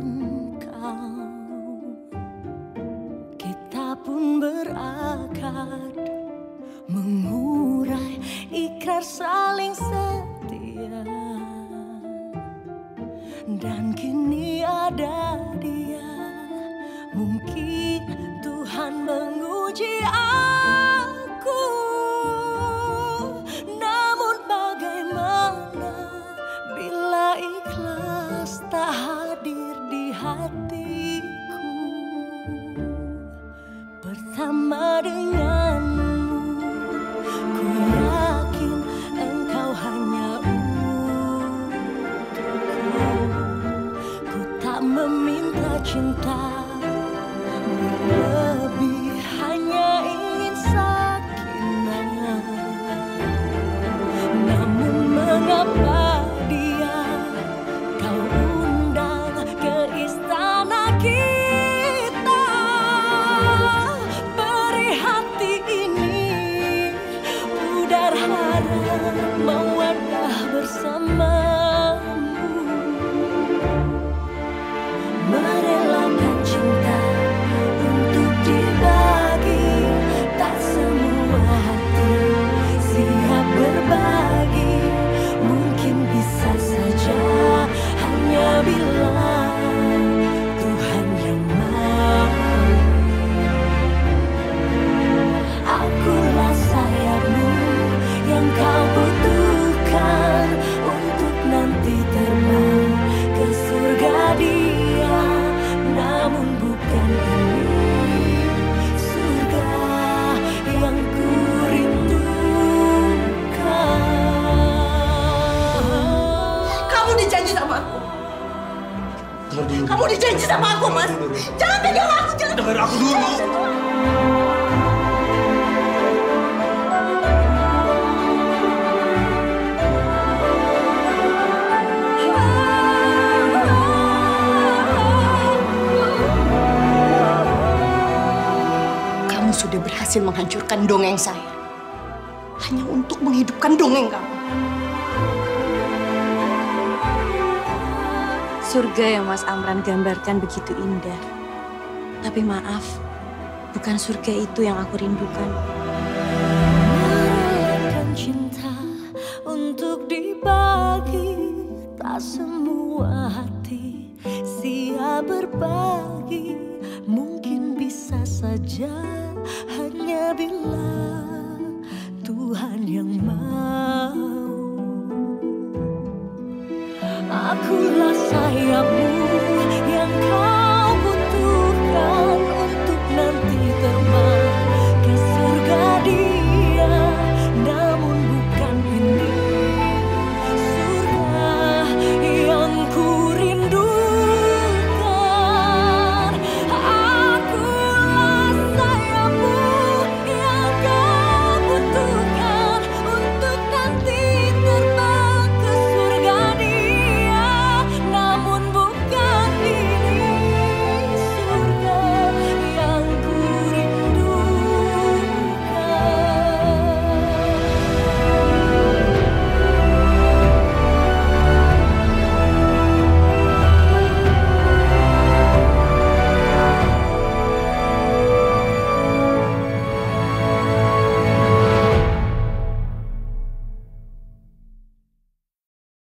engkau. Kita pun berakad mengurai ikrar saling setia. Dan kini ada dia, mungkin Tuhan menguji aku. Namun bagaimana bila ikhlas tak hadir di hatiku. Bersama denganmu, ku yakin engkau hanya meminta cinta lebih, hanya ingin sakinah. Namun mengapa dia kau undang ke istana kita? Beri hati ini pudar harap mawaddah bersama. Merelakan cinta untuk dibagi, tak semua hati siap berbagi. Mungkin bisa saja hanya bila Tuhan yang mau. Akulah sayapmu yang kau butuhkan untuk nanti terbang ke surga dia. Namun bukan ini surga yang ku rindukan. Kamu dijanji sama aku. Kamu dijanji sama aku, Mas. Jangan pegang aku, jangan. Dengar aku dulu. Sudah berhasil menghancurkan dongeng saya hanya untuk menghidupkan dongeng kamu. Surga yang Mas Amran gambarkan begitu indah. Tapi maaf, bukan surga itu yang aku rindukan. Merelakan cinta untuk dibagi, tak semua hati siap berbagi. Mungkin bisa saja hanya bila Tuhan yang mau. Akulah sayapmu